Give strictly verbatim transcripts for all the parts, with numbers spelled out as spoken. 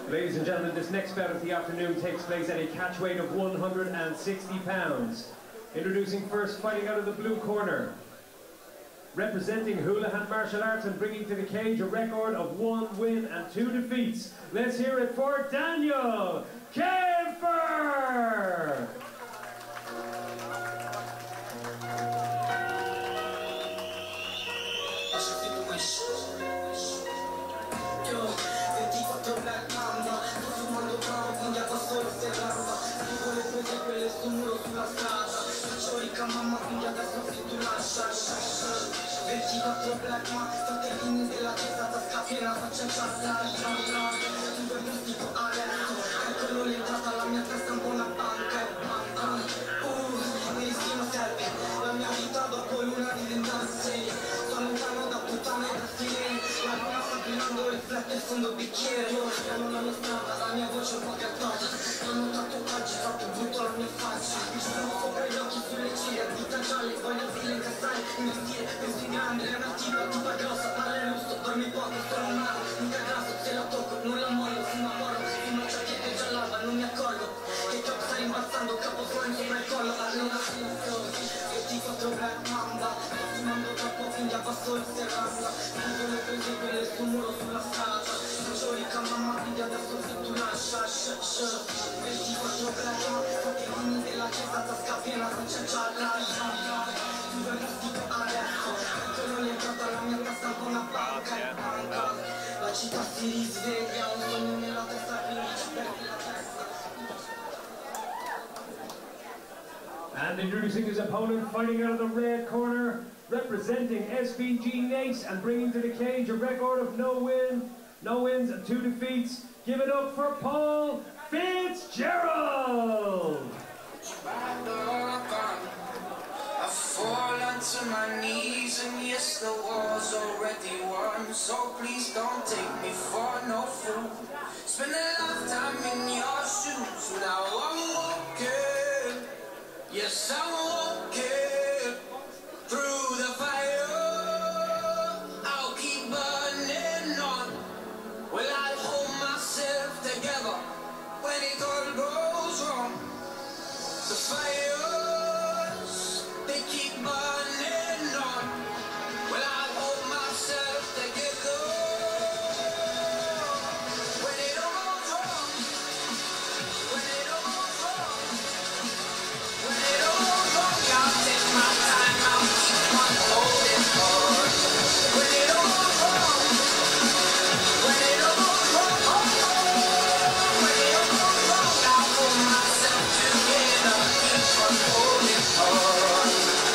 Ladies and gentlemen, this next bout of the afternoon takes place at a catch weight of one hundred sixty pounds. Introducing first, fighting out of the blue corner, representing Houlihan Martial Arts and bringing to the cage a record of one win and two defeats. Let's hear it for Daniel Kemper! Mamma quindi adesso se tu lascia ventiquattro black ma fratelli della chiesa tasca piena faccia ciassa due mistico adesso eccolo l'entrata alla mia testa un po' una banca uh, nessuno serve la mia vita dopo l'una diventasse sto lontano da puttane e da stile la luna sta brillando riflette il fondo bicchiere io non la mia strada la mia voce un po' gattata non ho tatuaggi fatto brutto la mia faccia mi sono sopra gli occhi sulle ciglia vita gialle voglio stile incassare investire pensi grande è una tipa tipa grossa parla lusto dormi poco sono male mica grasso se la tocco non la mollo fino a moro fino a giacchetta già lava non mi accorgo che top sta rimbalzando capo fuori sopra il collo allora ventiquattro black mamba sto fumando troppo quindi abbasso il serranda scuso le prese quelle sul muro sulla strada faccio ricca mamma quindi adesso se tu lascia ventiquattro black fratelli della chiesa tasca piena faccia gialla due mistico adesso eccolo l'entrata alla mia testa un po' una banca la città si risveglia un sogno nella testa quindi ci perdi la testa. And introducing his opponent, fighting out of the red corner, representing S B G Nace and bringing to the cage a record of no win, no wins and two defeats. Give it up for Paul Fitzgerald! I fall onto my knees and yes, the war's already won, so please don't take me for no fool. Spend a lifetime in your shoes, now I'm walking, yes I'm walking through the fire. I'll keep burning on, well I'll hold myself together when it all goes wrong. The fires, they keep burning on, well I'll hold myself together when it all goes wrong, when it all goes wrong, when it all goes wrong, I'll take my time, I'll keep on holding on, when it all goes wrong, when it all goes wrong, when it all goes wrong, I'll hold myself together, keep on holding on.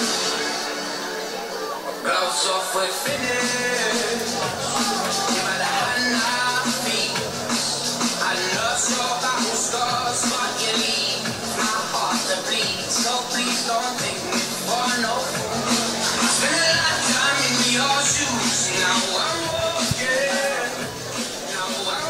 Gloves off, we're finished. Give her the hand I feet. I love your battle scars, but you leave my heart to bleed. So please don't take me for no fool. Spend a lifetime in your shoes. Now I'm walking. Now I'm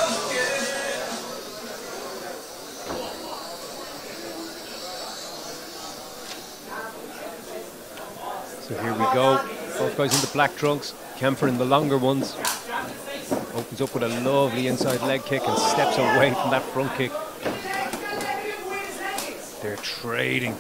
walking. So here we go. Both guys in the black trunks. Kemper in the longer ones. Opens up with a lovely inside leg kick and steps away from that front kick. They're trading.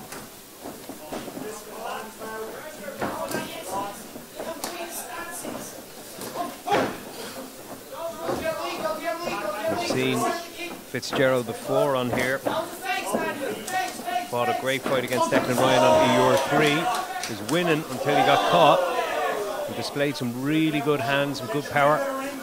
We've seen Fitzgerald before on here. Fought a great fight against Declan Ryan on E U R three. Was winning until he got caught. He displayed some really good hands, some good power.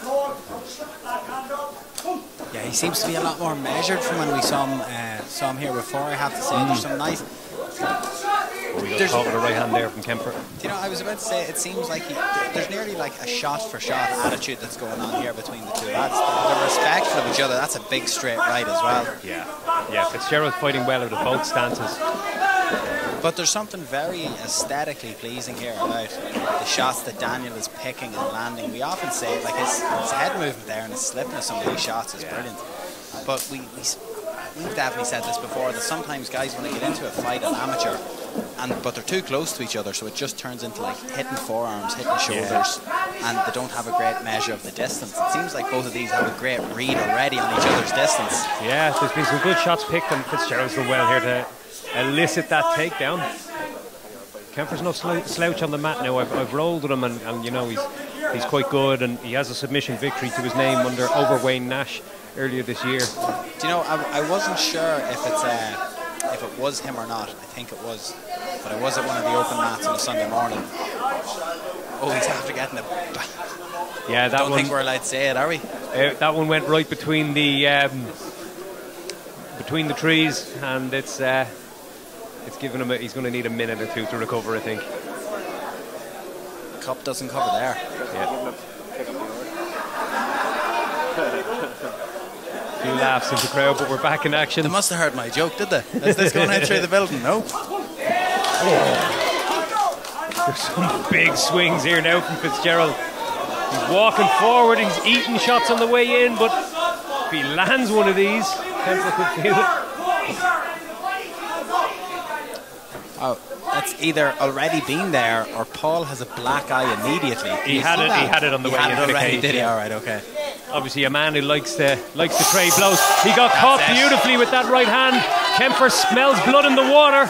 Yeah, he seems to be a lot more measured from when we saw him, uh, saw him here before, I have to say. Mm. There's some nice... Oh, we got caught with a right hand there from Kemper. You know, I was about to say, it seems like he, there's nearly like a shot-for-shot attitude that's going on here between the two lads. The, the respect for each other, that's a big straight right as well. Yeah, yeah, Fitzgerald fighting well out of both stances. But there's something very aesthetically pleasing here about the shots that Daniel is picking and landing. We often say, like, his, his head movement there and his slipping of some of these shots is yeah. brilliant. But we, we, we've definitely said this before, that sometimes guys, when they get into a fight, an amateur, and but they're too close to each other, so it just turns into like hitting forearms, hitting shoulders, yeah. and they don't have a great measure of the distance. It seems like both of these have a great read already on each other's distance. Yeah, there's been some good shots picked, and Fitzgerald's done well here to elicit that takedown. Kemper's no slouch on the mat now. I've, I've rolled with him, and, and you know he's he's quite good, and he has a submission victory to his name under over Wayne Nash earlier this year. Do you know, I, I wasn't sure if it's uh, if it was him or not. I think it was, but I was at one of the open mats on a Sunday morning. Oh, he's after getting a. Yeah, that I don't one, think we're allowed to say it, are we? Uh, that one went right between the um, between the trees, and it's uh, it's given him. A, he's going to need a minute or two to recover, I think. The cup doesn't cover there. Yeah. Few laughs in the crowd, but we're back in action. They must have heard my joke, did they? Is this going out through the building? No. Oh. There's some big swings here now from Fitzgerald. He's walking forward, he's eating shots on the way in, but if he lands one of these, Kemper could feel it. Oh, that's either already been there or Paul has a black eye immediately. He had it. That? He had it on the he way had into it the already, cage. Did he? Yeah. All right, okay. Obviously, a man who likes to likes to trade blows. He got that's caught it. beautifully with that right hand. Kemper smells blood in the water.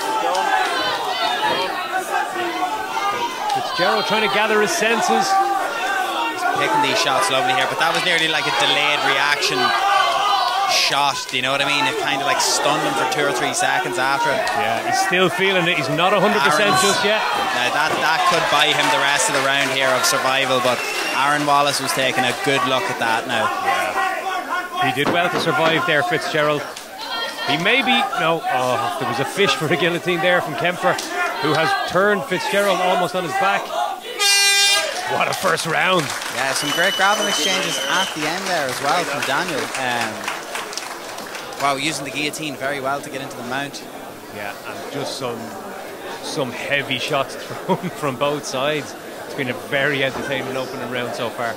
Fitzgerald trying to gather his senses. Picking these shots lovely here, but that was nearly like a delayed reaction shot. Do you know what I mean? It kind of like stunned him for two or three seconds after it. Yeah, he's still feeling it. He's not one hundred percent just yet. Now that, that could buy him the rest of the round here of survival, but Aaron Wallace was taking a good look at that now. Yeah. He did well to survive there, Fitzgerald. He may be... No, oh, there was a fish for the guillotine there from Kemper, who has turned Fitzgerald almost on his back. What a first round. Yeah, some great grappling exchanges at the end there as well from Daniel. Um, wow, using the guillotine very well to get into the mount. Yeah, and just some some heavy shots thrown from both sides. It's been a very entertaining opening round so far.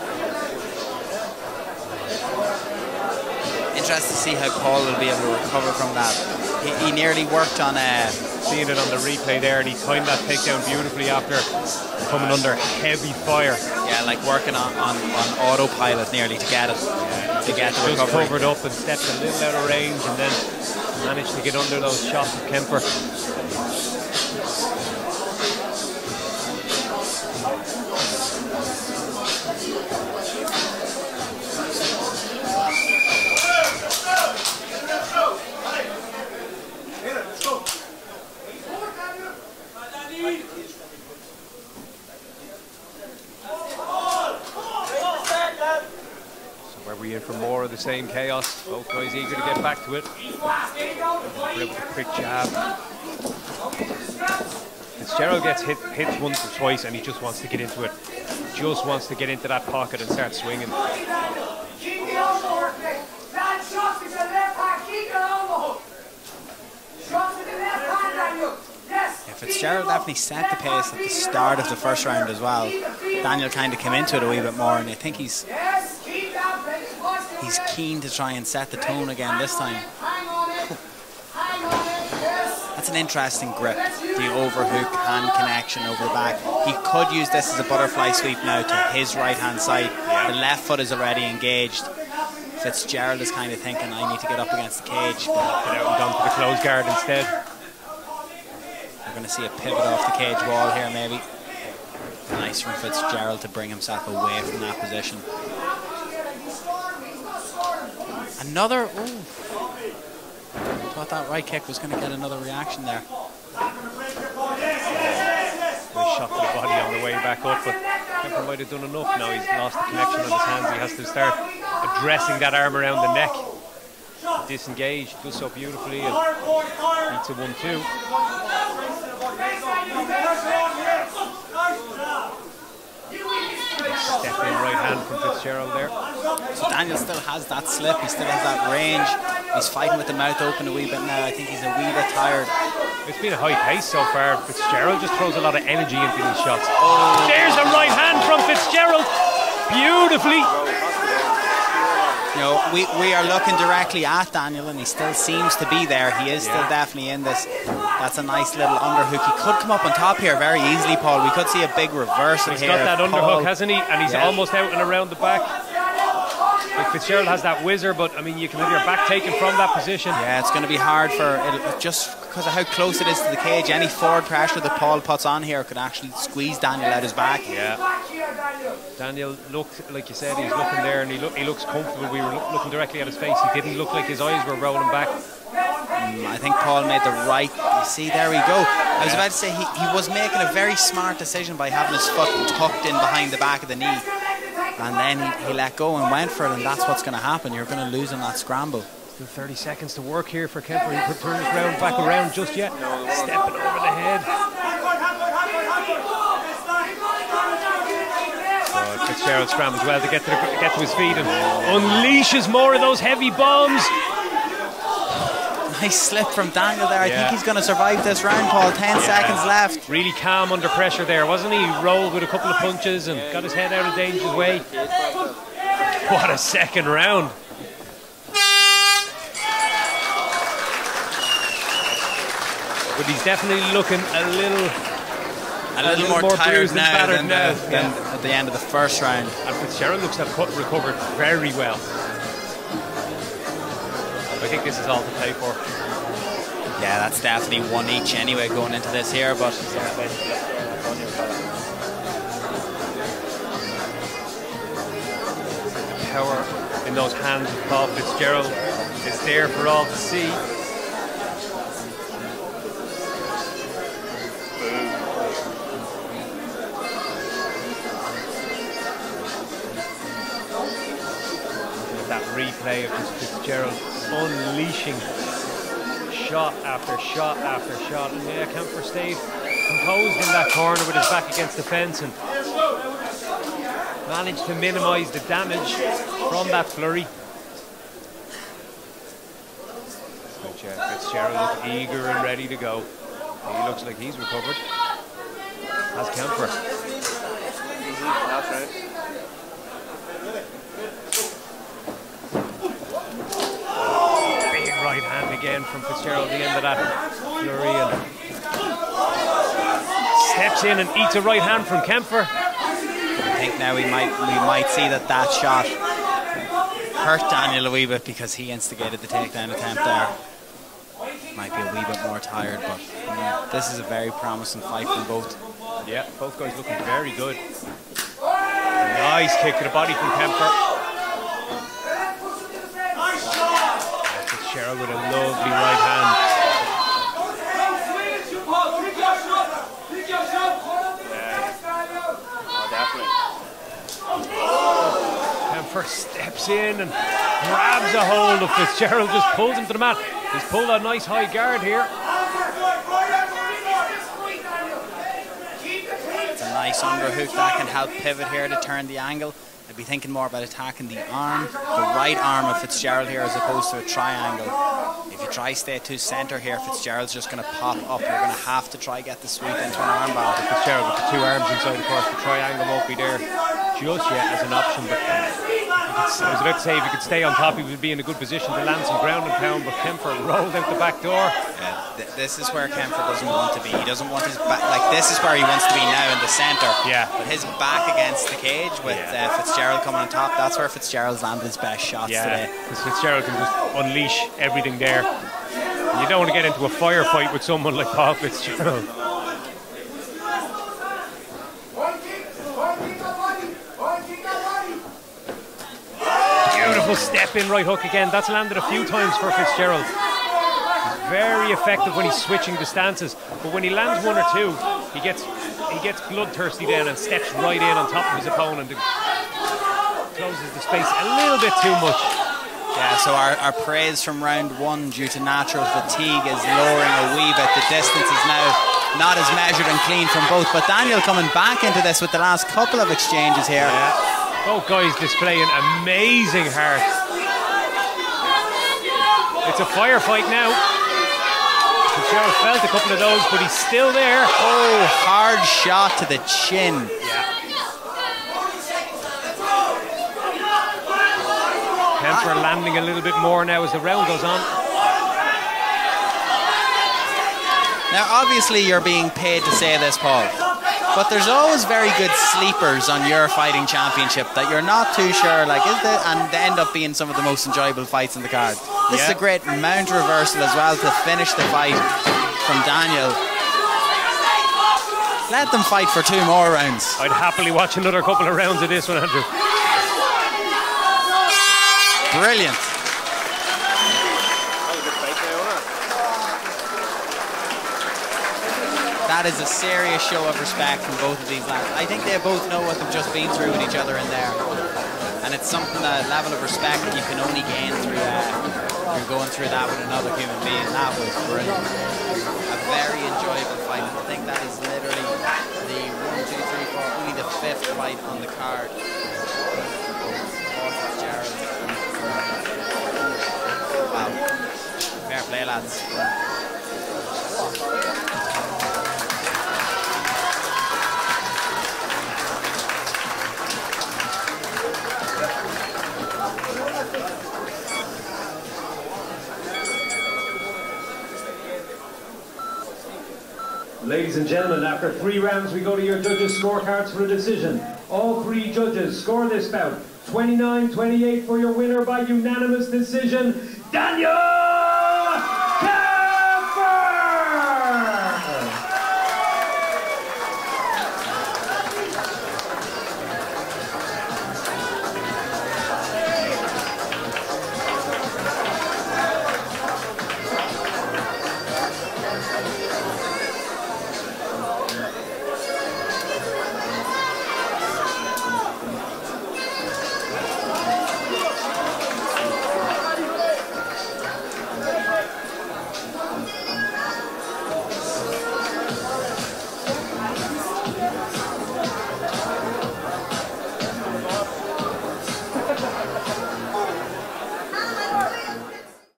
Interested to see how Paul will be able to recover from that. He, he nearly worked on a... Seeing it on the replay there, and he timed that takedown beautifully after coming under heavy fire. Yeah, like working on, on, on autopilot nearly to get it, yeah, to get the just recovery. Just covered up and stepped a little out of range, and then managed to get under those shots of Kemper. In for more of the same chaos. Both guys eager to get back to it. With a quick jab. Fitzgerald gets hit hits once or twice, and he just wants to get into it. Just wants to get into that pocket and start swinging. Yeah, Fitzgerald definitely set the pace at the start of the first round as well. Daniel kind of came into it a wee bit more, and I think he's He's keen to try and set the tone again this time. That's an interesting grip. The overhook hand connection over the back. He could use this as a butterfly sweep now to his right hand side. The left foot is already engaged. Fitzgerald is kind of thinking, I need to get up against the cage. Get out and down to the closed guard instead. We're going to see a pivot off the cage wall here maybe. Nice from Fitzgerald to bring himself away from that position. Another, ooh. Thought that right kick was going to get another reaction there. Nice shot to the body on the way back up, but Kemper might have done enough. Now he's lost the connection on his hands. He has to start addressing that arm around the neck. Disengaged, does so beautifully, and beats a one two. Step in right hand from Fitzgerald there. So Daniel still has that slip, he still has that range. He's fighting with the mouth open a wee bit now. I think he's a wee bit tired. It's been a high pace so far. Fitzgerald just throws a lot of energy into these shots. Oh. There's a right hand from Fitzgerald. Beautifully. You know, we, we are looking directly at Daniel, and he still seems to be there. He is yeah. still definitely in this. That's a nice little underhook. He could come up on top here very easily, Paul. We could see a big reversal he's here. He's got that Paul. underhook, hasn't he? And he's yeah. almost out and around the back. Like Fitzgerald has that whizzer, but I mean, you can have your back taken from that position. Yeah, it's going to be hard for it, just because of how close it is to the cage. Any forward pressure that Paul puts on here could actually squeeze Daniel out his back. Yeah. Daniel looked, like you said, he's looking there, and he, look, he looks comfortable. We were look, looking directly at his face. He didn't look like his eyes were rolling back. Mm, I think Paul made the right. You see, there we go. I was about to say he, he was making a very smart decision by having his foot tucked in behind the back of the knee. And then he, he let go and went for it, and that's what's going to happen. You're going to lose in that scramble. Still thirty seconds to work here for Kemper. He could turn this round back around just yet. Stepping over the head. So Fitzgerald scrambles well to get to, the, get to his feet and unleashes more of those heavy bombs. Nice slip from Daniel there. I yeah. think he's going to survive this round, Paul. Ten yeah. seconds left. Really calm under pressure there, wasn't he? He rolled with a couple of punches and got his head out of danger's way. What a second round. But he's definitely looking a little a little, a little more, more tired now than, now. The, than yeah. at the end of the first round. And Fitzgerald looks to have recovered very well. I think this is all to play for. Yeah, that's definitely one each anyway going into this here, but the power in those hands of Paul Fitzgerald is there for all to see. That replay of Fitzgerald unleashing shot after shot after shot, and yeah, Kemper stayed composed in that corner with his back against the fence and managed to minimise the damage from that flurry. Fitzgerald looked eager and ready to go. He looks like he's recovered. Has Kemper. Right hand again from Fitzgerald at the end of that flurry, and steps in and eats a right hand from Kemper. I think now we might we might see that that shot hurt Daniel a wee bit because he instigated the takedown attempt there. Might be a wee bit more tired, but yeah, this is a very promising fight from both. Yeah, both guys looking very good. Nice kick to the body from Kemper. Fitzgerald with a lovely right hand. Kemper steps in and grabs a hold of Fitzgerald, just pulls him to the mat. He's pulled a nice high guard here. It's a nice underhook that can help pivot here to turn the angle. I'd be thinking more about attacking the arm, the right arm of Fitzgerald here as opposed to a triangle. If you try stay to centre here, Fitzgerald's just going to pop up. You're going to have to try get the sweep into an arm bar. Fitzgerald with the two arms inside, of course, the triangle won't be there just yet as an option. But I was about to say, if he could stay on top, he would be in a good position to land some ground and pound, but Kemper rolled out the back door. Yeah, th this is where Kemper doesn't want to be. He doesn't want his back, like this is where he wants to be now in the centre. Yeah. But his back against the cage with yeah. uh, Fitzgerald coming on top, that's where Fitzgerald's landed his best shots yeah, today. Because Fitzgerald can just unleash everything there. And you don't want to get into a firefight with someone like Paul Fitzgerald. Beautiful step in right hook again. That's landed a few times for Fitzgerald. He's very effective when he's switching the stances, but when he lands one or two, he gets he gets bloodthirsty then and steps right in on top of his opponent and closes the space a little bit too much. Yeah, so our, our praise from round one due to natural fatigue is lowering a wee bit. The distance is now not as measured and clean from both, but Daniel coming back into this with the last couple of exchanges here. Yeah. Both guys displaying amazing heart. It's a firefight now. Fitzgerald felt a couple of those, but he's still there. Oh, hard shot to the chin. Yeah. Kemper landing a little bit more now as the round goes on. Now, obviously, you're being paid to say this, Paul, but there's always very good sleepers on your fighting championship that you're not too sure, like, is there, and they end up being some of the most enjoyable fights in the card. This yeah. is a great mount reversal as well to finish the fight from Daniel. Let them fight for two more rounds. I'd happily watch another couple of rounds of this one, Andrew. Brilliant. That is a serious show of respect from both of these lads. I think they both know what they've just been through with each other in there. And it's something, a level of respect that you can only gain through uh, you're going through that with another human being. That was brilliant. A very enjoyable fight. I think that is literally the one, two, three, four, only the fifth fight on the card. Wow. Fair play, lads. Ladies and gentlemen, after three rounds, we go to your judges' scorecards for a decision. All three judges score this bout twenty-nine twenty-eight for your winner by unanimous decision, Daniel